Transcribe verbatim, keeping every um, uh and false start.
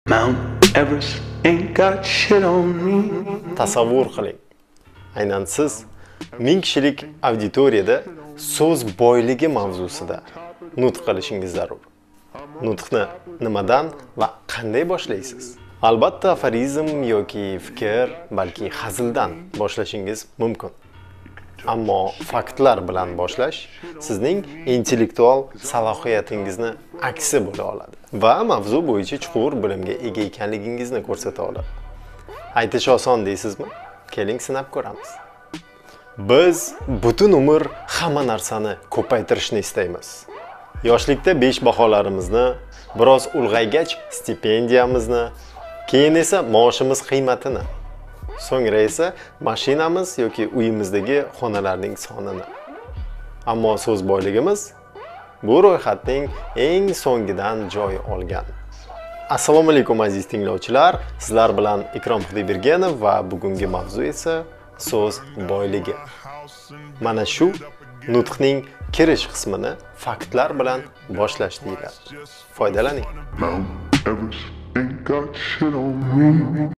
Mount Everest ain't got shit on me. Tasavvur qiling. Aynan siz ming kishilik auditoriyada so'z boyligi mavzusida nutq qilishingiz zarur. Nutqni nimadan va qanday boshlaysiz? Albatta aforizm yoki fikr, balki hazildan boshlashingiz mumkin. Ammo faktlar bilan boshlash sizning intellektual salohiyatingizni aksi bo'la oladi va mavzu bo'yicha chuqur bilimga ega ekanligingizni ko'rsata oladi. Aytish oson deysizmi? Keling sinab ko'ramiz. Biz butun umr hamma narsani ko'paytirishni istaymiz. Yoshlikda besh baholarimizni, biroz ulg'aygach stipendiyamizni, keyin esa maoshimiz qiymatini, so'ngra esa mashinamiz yoki uyimizdagi xonalarning sonini. Ammo so'z boyligimiz bu ro'yxatning eng so'ngidan joy olgan. Assalomu alaykum aziz tinglovchilar, sizlar bilan Ikrom Xudoybergenov va bugungi mavzu esa so'z boyligi. Mana shu nutqning kirish qismini faktlar bilan boshlash deyiladi. Foydalaning. Mount Everest ain't got shit on me.